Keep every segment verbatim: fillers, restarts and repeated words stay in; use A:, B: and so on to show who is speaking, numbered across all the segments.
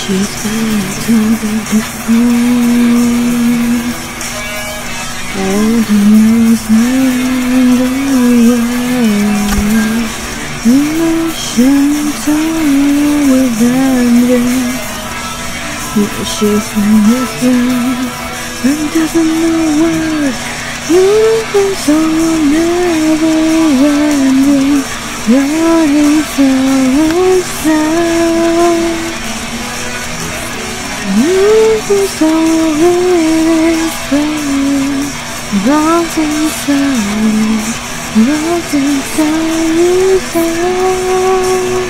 A: She's been before, and he knows underwear. Emotions all with anger. Yeah, she's been with him and doesn't know what. Universe all never ending, running from sound. Universe all is playing, lost inside, lost inside his head.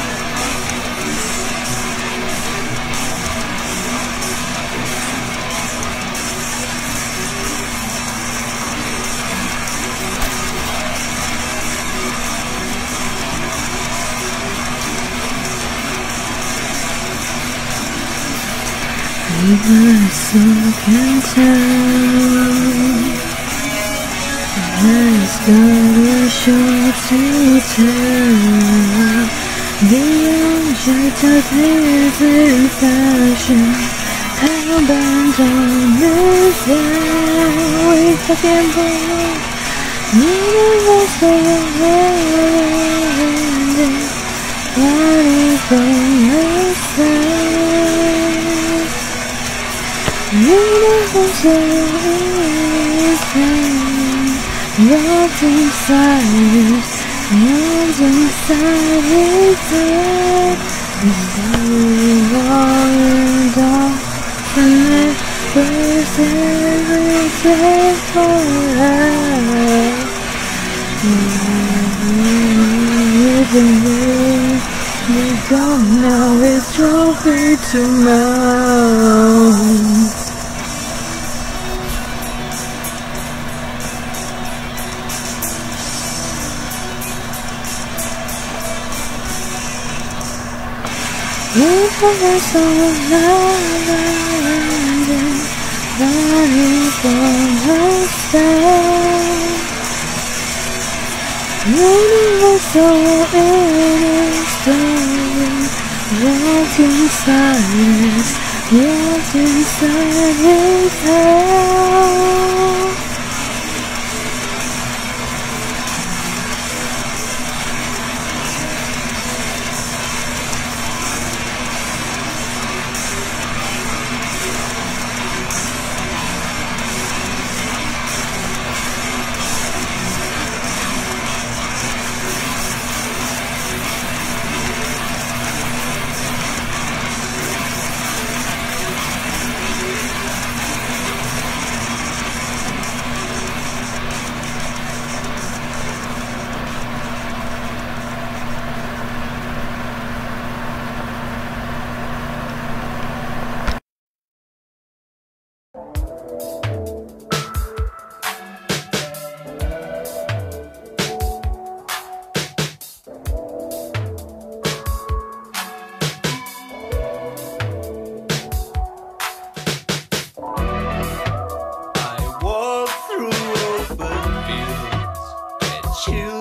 A: Even so can tell, has got a shot to tell. The object of his infection, hellbent on this way. Fucking boy, universal ending, running from yourself. Universal is pain, locked inside, locked inside his head. He's going on and on, and let first everything forever. You don't know his trophy to mount. Universal ending, running from herself. Universal ending, locked inside, locked inside his head.
B: I walk through open fields and choose